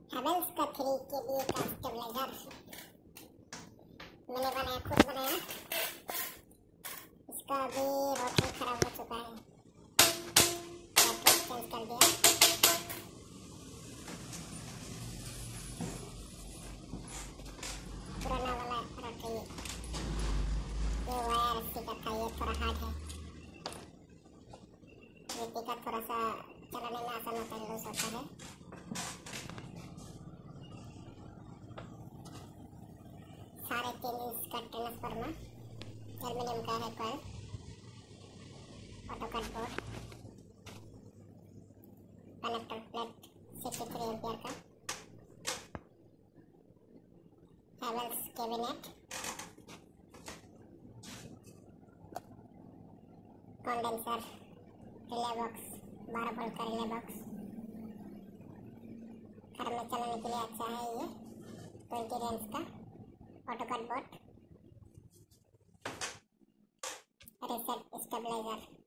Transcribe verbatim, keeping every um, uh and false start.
हैवेल्स का थ्री के बी का स्टेबलाइजर मैंने बनाया, खुद बनाया। इसका भी रोटर खराब हो चुका है, चेंज कर दिया। पुराना वाला रोटर, ये वायर स्टिकर था, ये थोड़ा हार्ड है। ये टिकर थोड़ा सा चलाने में आसान होता है, लूज होता है। साढ़े तीन इंच का ट्रांसफार्मर, एल्युमिनियम का है coil, auto cut board, connector plate तिरसठ एम्पियर का, Havells cabinet, condenser, relay box, बारह वोल्ट का रिले बॉक्स। घर में चलाने के लिए अच्छा है ये, ट्वेंटी रेंज का auto cut board, reset stabiliser.